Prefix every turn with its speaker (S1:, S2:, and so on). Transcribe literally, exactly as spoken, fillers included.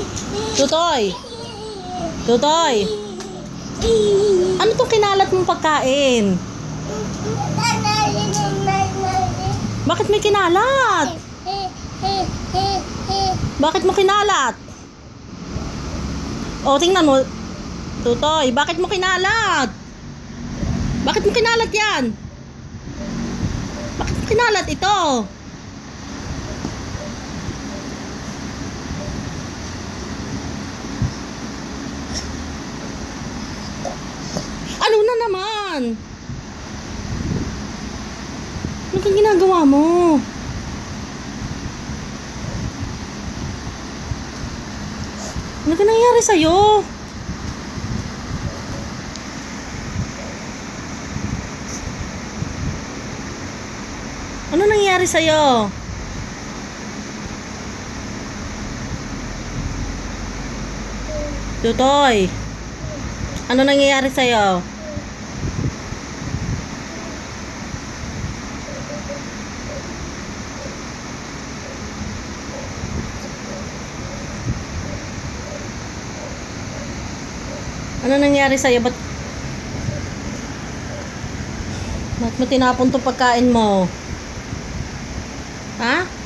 S1: Tutoy! Tutoy! Ano tong kinalat mong pagkain? Bakit may kinalat? Bakit mo kinalat? O, tingnan mo. Tutoy, bakit mo kinalat? Bakit mo kinalat yan? Bakit mo kinalat ito? Ano na naman? Ano kang ginagawa mo? Ano ka nangyari sa'yo? Ano nangyari sa'yo? Tutoy, ano nangyayari sa'yo? Ano nangyari sa'yo? Ba't Ba't mo tinapon 'tong pagkain mo? Ha?